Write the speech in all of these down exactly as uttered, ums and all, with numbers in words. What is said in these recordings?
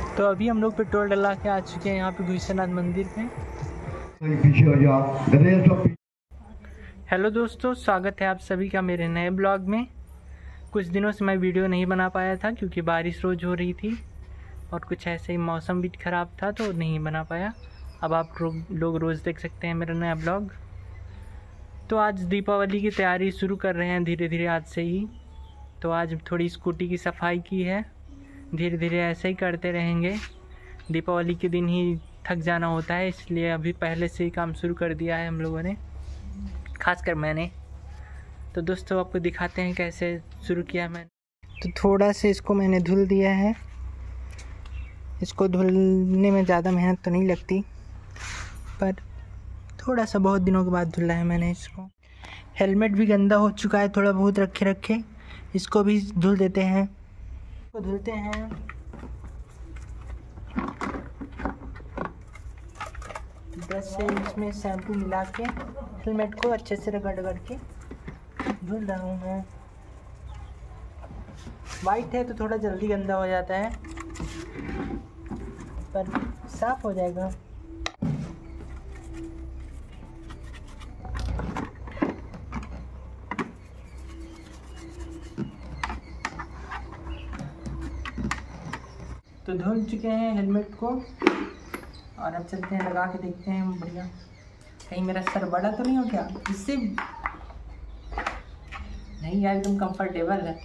तो अभी हम लोग पेट्रोल डला के आ चुके हैं यहाँ पे भूषनाथ मंदिर पे। हेलो दोस्तों, स्वागत है आप सभी का मेरे नए ब्लॉग में। कुछ दिनों से मैं वीडियो नहीं बना पाया था क्योंकि बारिश रोज़ हो रही थी और कुछ ऐसे ही मौसम भी ख़राब था तो नहीं बना पाया। अब आप लोग रोज़ देख सकते हैं मेरा नया ब्लॉग। तो आज दीपावली की तैयारी शुरू कर रहे हैं धीरे धीरे आज से ही। तो आज थोड़ी स्कूटी की सफाई की है, धीरे धीरे ऐसे ही करते रहेंगे। दीपावली के दिन ही थक जाना होता है, इसलिए अभी पहले से ही काम शुरू कर दिया है हम लोगों ने, खासकर मैंने। तो दोस्तों आपको दिखाते हैं कैसे शुरू किया मैंने। तो थोड़ा से इसको मैंने धुल दिया है। इसको धुलने में ज़्यादा मेहनत तो नहीं लगती, पर थोड़ा सा बहुत दिनों के बाद धुला है मैंने इसको। हेलमेट भी गंदा हो चुका है थोड़ा बहुत रखे रखे, इसको भी धुल देते हैं। इसको धुलते हैं। ब्रश से इसमें शैम्पू मिला के हेलमेट को अच्छे से रगड़ रगड़ के धुल रहा हूँ मैं। वाइट है तो थोड़ा जल्दी गंदा हो जाता है, पर साफ हो जाएगा। तो धुल चुके हैं हेलमेट को और अब चलते हैं लगा के देखते हैं बढ़िया। कहीं मेरा सर बड़ा तो नहीं हो क्या इससे? नहीं यार, एकदम कंफर्टेबल है।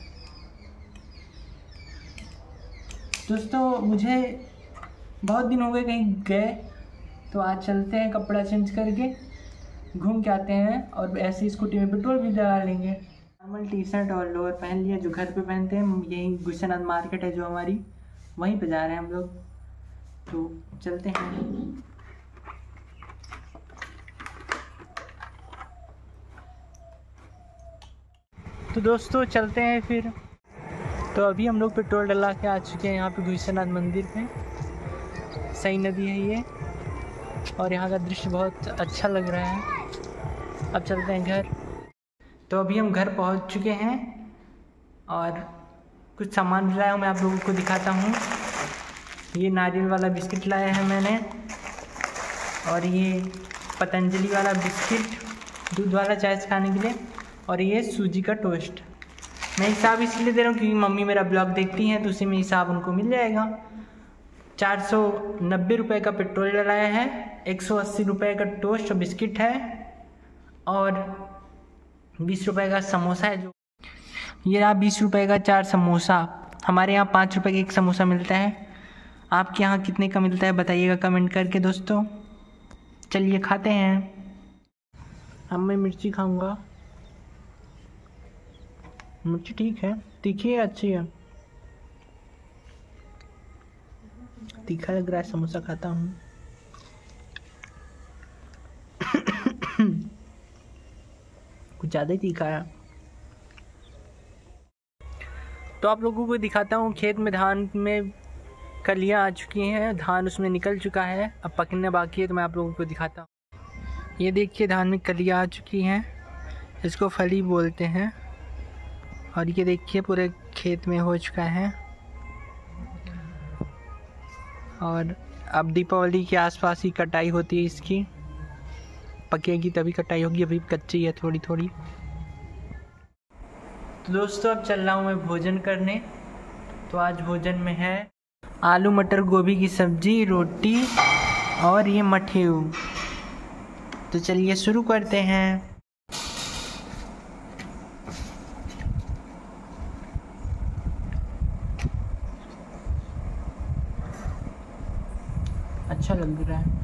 दोस्तों मुझे बहुत दिन हो गए कहीं गए, तो आज चलते हैं कपड़ा चेंज करके घूम के आते हैं और ऐसी स्कूटी में पेट्रोल भी डला लेंगे। नॉर्मल टी शर्ट और लोअर पहन लिया जो घर पे पहनते हैं। यही भूषनाथ मार्केट है जो हमारी, वहीं पे जा रहे हैं हम लोग। तो चलते हैं। तो दोस्तों चलते हैं फिर। तो अभी हम लोग पेट्रोल डला के आ चुके हैं यहाँ पे भूषनाथ मंदिर पे। सही नदी है ये और यहाँ का दृश्य बहुत अच्छा लग रहा है। अब चलते हैं घर। तो अभी हम घर पहुँच चुके हैं और कुछ सामान भी लाया हूँ, मैं आप लोगों को दिखाता हूँ। ये नारियल वाला बिस्किट लाया है मैंने, और ये पतंजलि वाला बिस्किट दूध वाला चाय से खाने के लिए, और ये सूजी का टोस्ट। मैं हिसाब इसलिए दे रहा हूँ क्योंकि मम्मी मेरा ब्लॉग देखती हैं तो उसी में हिसाब उनको मिल जाएगा। चार सौ नब्बे रुपये का पेट्रोल डलाया है, एक सौ अस्सी रुपये का टोस्ट और बिस्किट है, और बीस रुपये का समोसा है। जो ये रहा बीस रुपये का चार समोसा। हमारे यहाँ पाँच रुपये का एक समोसा मिलता है। आपके यहाँ कितने का मिलता है बताइएगा कमेंट करके दोस्तों। चलिए खाते हैं। अब मैं मिर्ची खाऊंगा। मिर्ची ठीक है, तीखी है, अच्छी है। तीखा लग रहा है, समोसा खाता हूँ। कुछ ज़्यादा ही तीखा है। तो आप लोगों को दिखाता हूँ, खेत में धान में कलियाँ आ चुकी हैं, धान उसमें निकल चुका है, अब पकने बाकी है। तो मैं आप लोगों को दिखाता हूँ। ये देखिए धान में कलियाँ आ चुकी हैं, इसको फली बोलते हैं। और ये देखिए पूरे खेत में हो चुका है। और अब दीपावली के आसपास ही कटाई होती है इसकी, पकेगी तभी कटाई होगी, अभी कच्ची है थोड़ी थोड़ी। तो दोस्तों अब चल रहा हूँ मैं भोजन करने। तो आज भोजन में है आलू मटर गोभी की सब्जी, रोटी और ये मठेऊ। तो चलिए शुरू करते हैं। अच्छा लग रहा है।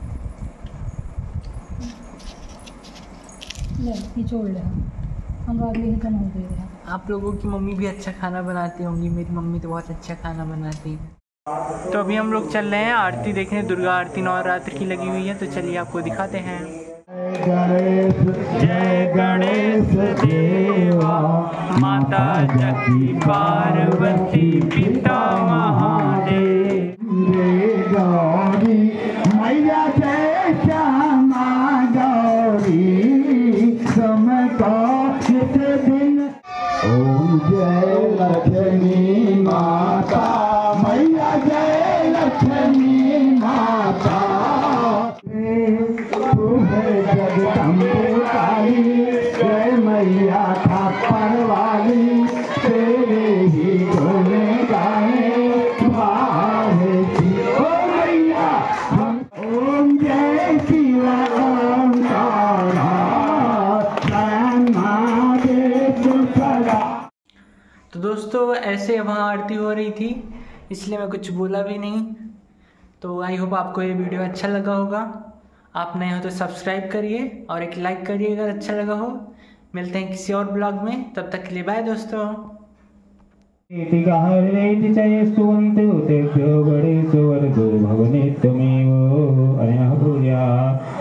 आप लोगों की मम्मी भी अच्छा खाना बनाती होंगी, मेरी मम्मी तो बहुत अच्छा खाना बनाती है। तो अभी हम लोग चल रहे हैं आरती देखने। दुर्गा आरती नवरात्र की लगी हुई है, तो चलिए आपको दिखाते हैं। जय गणेश देवा, माता जकी पार्वती, पिता महादेव। मैया जय श्यामा गौरी, समको किस दिन। ओम जय लक्ष्मी माता, मैया जय परवाली तेरे ही गुण गाए भारती ओ मैया हम ओम जय श्री राम तो दोस्तों ऐसे वहाँ आरती हो रही थी, इसलिए मैं कुछ बोला भी नहीं। तो आई होप आपको ये वीडियो अच्छा लगा होगा। आप नए हो तो सब्सक्राइब करिए और एक लाइक करिए अगर अच्छा लगा हो। मिलते हैं किसी और ब्लॉग में, तब तक के लिए बाय दोस्तों। बड़े